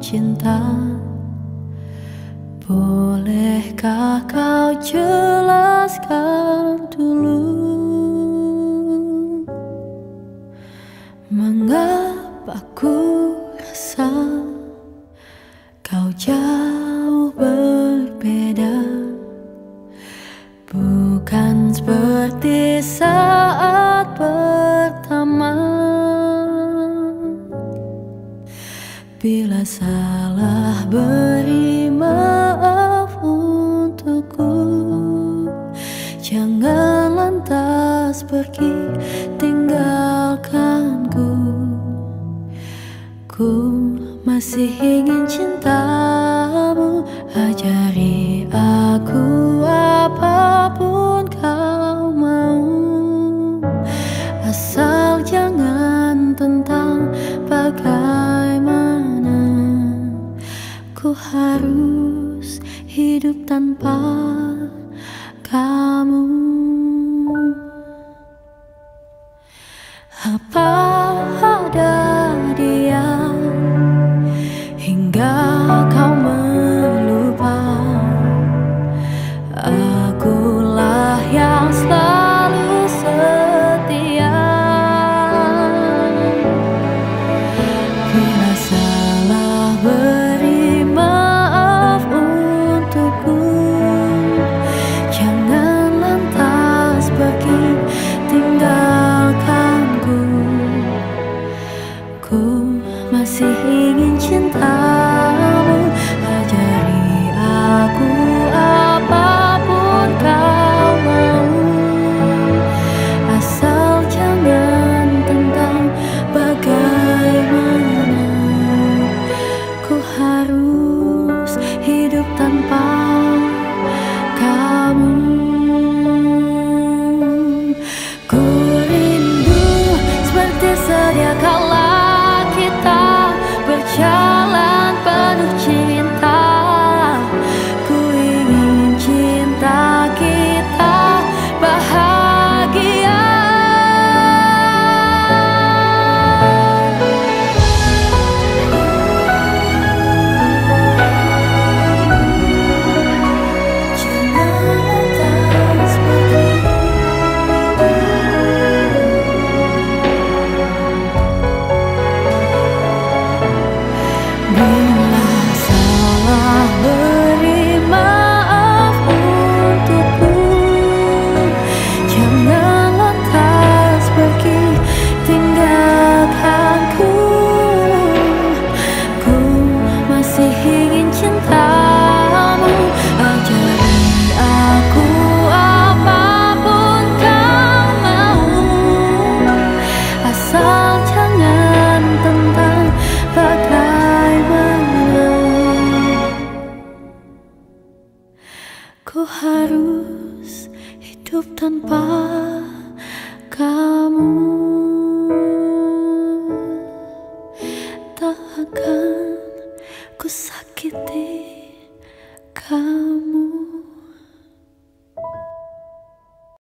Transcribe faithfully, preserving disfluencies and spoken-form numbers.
cinta. Bolehkah kau jelaskan dulu mengapa ku rasa kau jauh berbeda, bukan seperti saat pertama. Bila salah, beri maaf untukku. Jangan lantas pergi tinggalkanku. Ku masih ingin cintamu. Ajari aku apapun kau mau, asal jangan tentang bagaimana ku harus hidup tanpa kamu. Apa ada dia hingga kau melupa? Akulah yang selalu setia. Bila salah, beri maaf untukku. Jangan lantas pergi tinggalkanku. Ku masih ingin cintamu. Ajari aku apapun kau mau, asal jangan tentang bagaimana ku harus hidup tanpa kamu. Ku rindu seperti sedia kala kita berjalan penuh cinta. Ku ingin cinta kita bahagia. Jangan lantas pergi. Bila salah, beri maaf untukku. Jangan lantas pergi tinggalkanku. Ku masih ingin cintamu. Ajari aku apapun kau mau, asal jangan tentang bagaimana ku harus hidup tanpa kau.